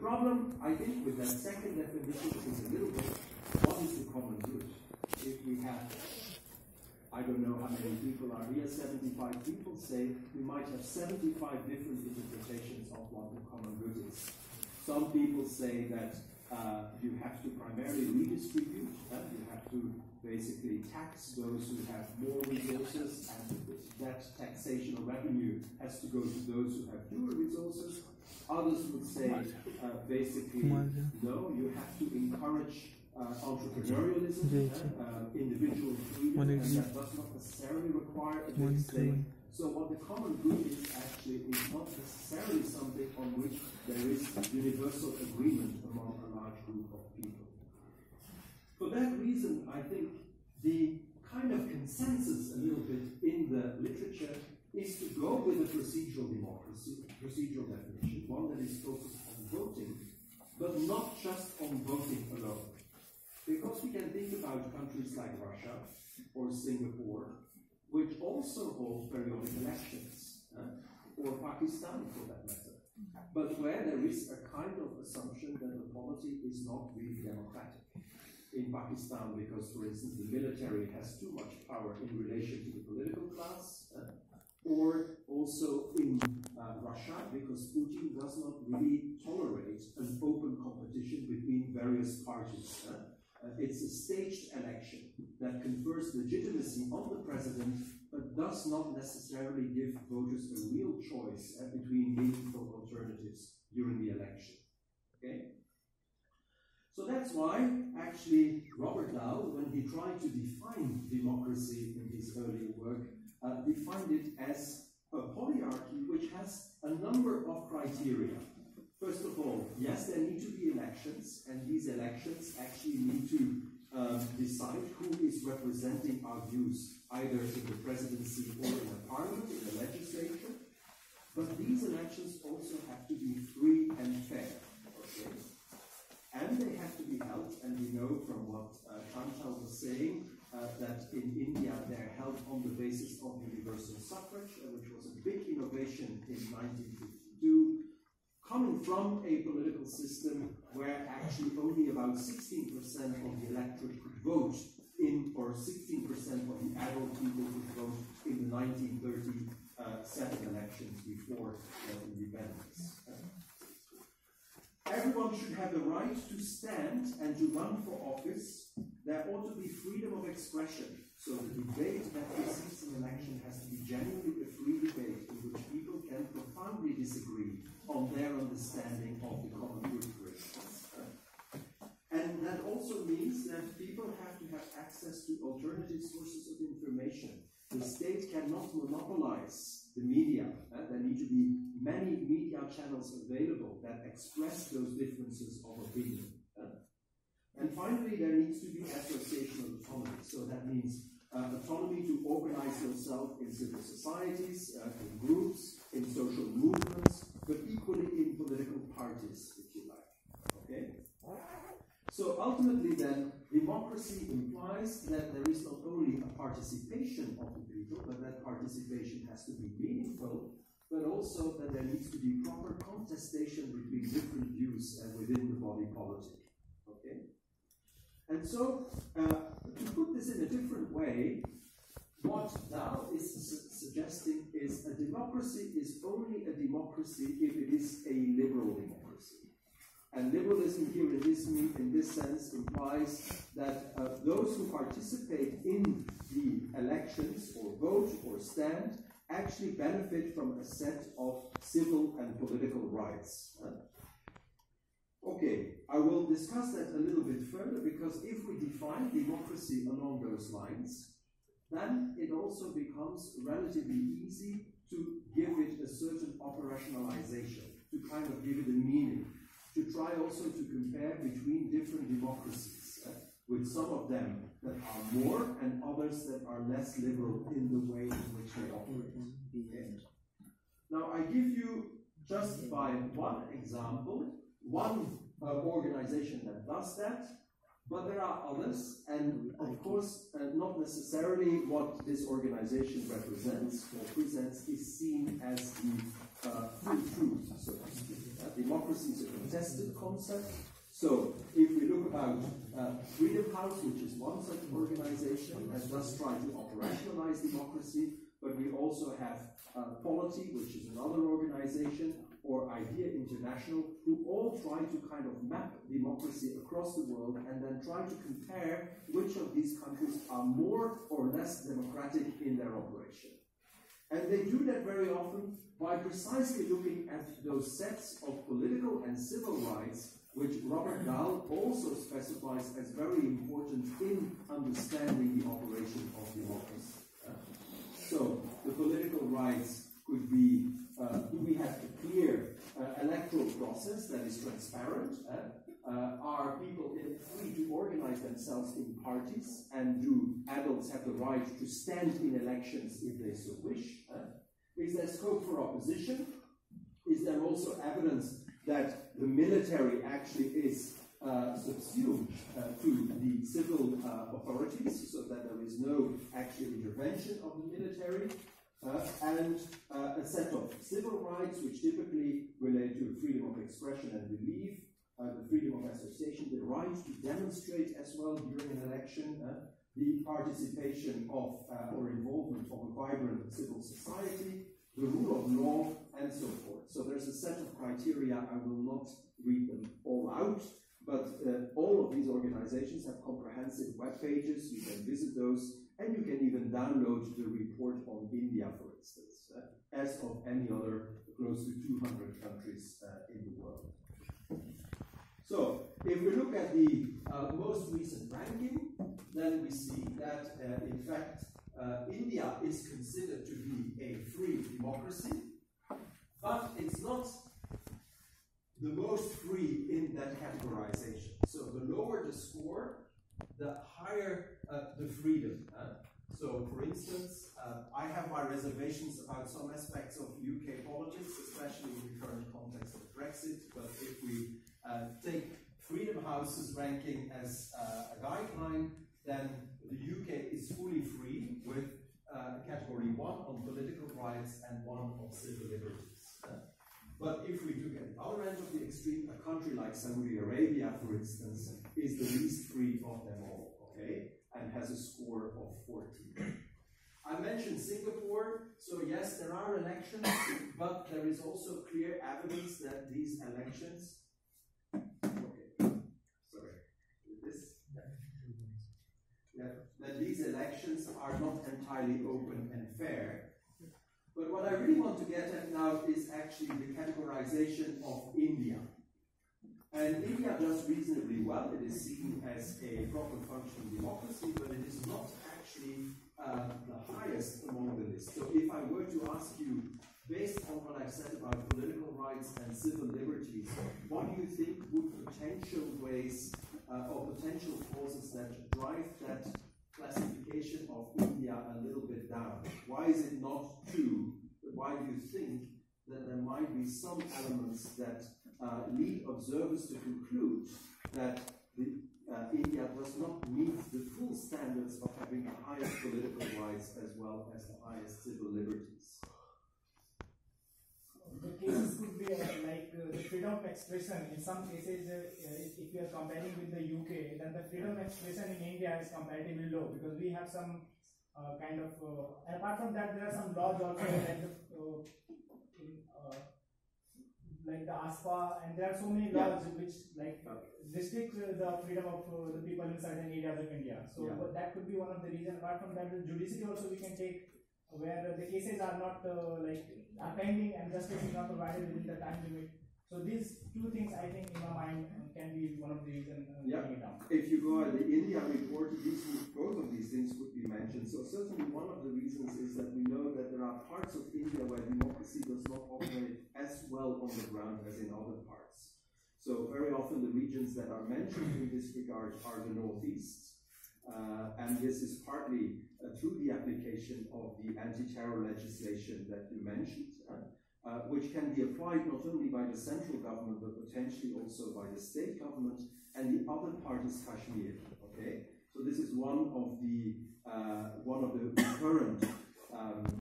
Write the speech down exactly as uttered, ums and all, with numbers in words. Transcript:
problem, I think, with that second definition is a little bit, what is the common good? If we have, I don't know how many people are here, seventy-five people, say we might have seventy-five different interpretations of what the common good is. Some people say that uh, you have to primarily redistribute, uh, you have to basically tax those who have more resources, and that taxation or revenue has to go to those who have fewer resources. Others would say uh, basically, no, you have to encourage uh, entrepreneurialism, uh, uh, individual freedom, and that does not necessarily require a big state. So what the common good is actually is not necessarily something on which there is universal agreement among a large group of people. For that reason, I think the kind of consensus a little bit in the literature is to go with a procedural democracy, procedural definition, one that is focused on voting, but not just on voting alone. Because we can think about countries like Russia or Singapore, which also hold periodic elections, uh, or Pakistan for that matter, but where there is a kind of assumption that the polity is not really democratic. In Pakistan, because, for instance, the military has too much power in relation to the political class, uh, or also in uh, Russia, because Putin does not really tolerate an open competition between various parties. Uh, uh, it's a staged election that confers legitimacy on the president, but does not necessarily give voters a real choice uh, between meaningful alternatives during the election. Okay? So that's why, actually, Robert Dow, when he tried to define democracy in his earlier work, uh, defined it as a polyarchy which has a number of criteria. First of all, yes, there need to be elections, and these elections actually need to uh, decide who is representing our views, either in the presidency or in the parliament, in the legislature. But these elections also have to be free and fair. Okay? And they have to be held, and we know from what uh, Chantal was saying, uh, that in India they're held on the basis of universal suffrage, uh, which was a big innovation in nineteen fifty-two, coming from a political system where actually only about sixteen percent of the electorate could vote in, or sixteen percent of the adult people could vote in the nineteen thirty-seven uh, elections before uh, independence. Everyone should have the right to stand and to run for office. There ought to be freedom of expression. So the debate that precedes an election has to be genuinely a free debate in which people can profoundly disagree on their understanding of the common good, for instance. And that also means that people have to have access to alternative sources of information. The state cannot monopolize the media. Uh, there need to be many media channels available that express those differences of opinion. Uh, and finally, there needs to be associational autonomy. So that means uh, autonomy to organize yourself in civil societies, uh, in groups, in social movements, but equally in political parties, if you like. Okay? So ultimately then, democracy implies that there is not only a participation of the people, but that participation has to be meaningful, but also that there needs to be proper contestation between different views uh, within the body politic. Okay? And so, uh, to put this in a different way, what Dow is su suggesting is a democracy is only a democracy if it is a liberal democracy. And liberalism here in this, in this sense implies that uh, those who participate in the elections or vote or stand actually benefit from a set of civil and political rights. Uh, okay, I will discuss that a little bit further, because if we define democracy along those lines, then it also becomes relatively easy to give it a certain operationalization, to kind of give it a meaning, to try also to compare between different democracies, uh, with some of them that are more and others that are less liberal in the way in which they operate. Okay. Now, I give you, just by one example, one uh, organization that does that, but there are others, and of course, uh, not necessarily what this organization represents or presents is seen as the uh, full truth, so to speak. Uh, democracy is a contested concept. So if we look about uh, Freedom House, which is one such organization and does try to operationalize democracy, but we also have uh, Polity, which is another organization, or Idea International, who all try to kind of map democracy across the world and then try to compare which of these countries are more or less democratic in their operation. And they do that very often by precisely looking at those sets of political and civil rights, which Robert Dahl also specifies as very important in understanding the operation of democracy. Uh, so, the political rights could be, uh, do we have a clear uh, electoral process that is transparent? Uh, uh, are people in, free to organize themselves in parties? And do adults have the right to stand in elections if they so wish? Uh, is there scope for opposition? Is there also evidence that the military actually is uh, subsumed uh, to the civil uh, authorities, so that there is no actual intervention of the military, uh, and uh, a set of civil rights which typically relate to freedom of expression and belief, uh, the freedom of association, the right to demonstrate as well during an election, uh, the participation of uh, or involvement of a vibrant civil society, the rule of law, and so forth. So there's a set of criteria. I will not read them all out, but uh, all of these organizations have comprehensive web pages. You can visit those, and you can even download the report on India, for instance, uh, as of any other close to two hundred countries uh, in the world. So, if we look at the uh, most recent ranking, then we see that, uh, in fact, uh, India is considered to be a free democracy, but it's not the most free in that categorization. So, the lower the score, the higher uh, the freedom. Uh? So, for instance, uh, I have my reservations about some aspects of U K politics, especially in the current context of Brexit, but if we uh, take Freedom House's ranking as uh, a guideline, then the U K is fully free with uh, category one on political rights and one on civil liberties. Uh, but if we look at the other end of the extreme, a country like Saudi Arabia, for instance, is the least free of them all, okay, and has a score of fourteen. I mentioned Singapore, so yes, there are elections, but there is also clear evidence that these elections, okay, sorry, this, yeah, that these elections are not entirely open and fair. But what I really want to get at now is actually the categorization of India. And India does reasonably well. It is seen as a proper functioning democracy, but it is not actually uh, the highest among the list. So if I were to ask you, based on what I've said about political rights and civil liberties, what do you think would potential ways uh, or potential causes that drive that classification of India a little bit down? Why is it not two? Why do you think that there might be some elements that uh, lead observers to conclude that the, uh, India does not meet the full standards of having the highest political rights as well as the highest civil liberties? The cases could be uh, like uh, the freedom of expression. In some cases, uh, if you are comparing with the U K, then the freedom of expression in India is comparatively low, because we have some uh, kind of, uh, and apart from that, there are some laws also like the, uh, in, uh, like the A S P A, and there are so many laws yeah. which like restrict uh, the freedom of uh, the people in certain areas of India. So yeah. but that could be one of the reasons. Apart from that, the judiciary also we can take, where the cases are not uh, like are pending and justice is not provided within the time limit. So these two things, I think, in my mind, uh, can be one of the reasons uh, yeah. bringing it down. If you go at the India report, these, both of these things would be mentioned. So certainly one of the reasons is that we know that there are parts of India where democracy does not operate as well on the ground as in other parts. So very often the regions that are mentioned in this regard are the northeast. Uh, and this is partly uh, through the application of the anti-terror legislation that you mentioned, uh, uh, which can be applied not only by the central government, but potentially also by the state government, and the other part is Kashmir. Okay, so this is one of the uh, one of the current um,